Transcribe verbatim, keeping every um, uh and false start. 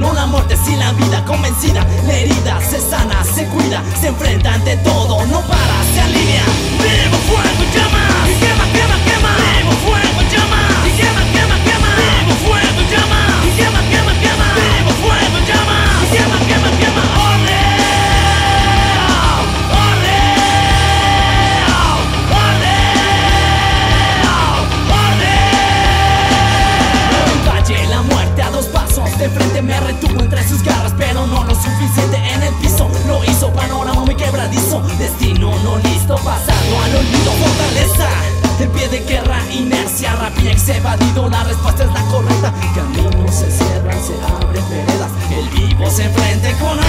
con la muerte sin la vida convencida. La herida se sana, se cuida, se enfrenta ante todo, no para, se alinea. Vivo fuego, llama, y quema, quema, quema. Vivo fuego, llama, y quema, quema, quema. Vivo fuego, llama, y quema, quema, quema. Vivo fuego, llama, y quema, quema, quema. Ole, ole, ole, ole. El valle, la muerte a dos pasos de frente me retuvo entre sus garras, pero no lo suficiente en el piso. Lo hizo panorama muy quebradizo, destino no listo, pasado al olvido. Fortaleza, el pie de guerra, inercia, rapiex evadido, la respuesta es la correcta. Caminos se cierran, se abren veredas, el vivo se enfrenta con